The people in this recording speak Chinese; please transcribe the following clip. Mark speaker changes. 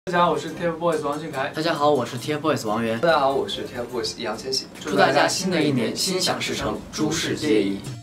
Speaker 1: 大家好，我是 TFBOYS 王俊凯。
Speaker 2: 大家好，我是 TFBOYS 王源。
Speaker 3: 大家好，我是 TFBOYS 易烊千玺。
Speaker 2: 祝大家新的一年心想事成，诸事皆宜。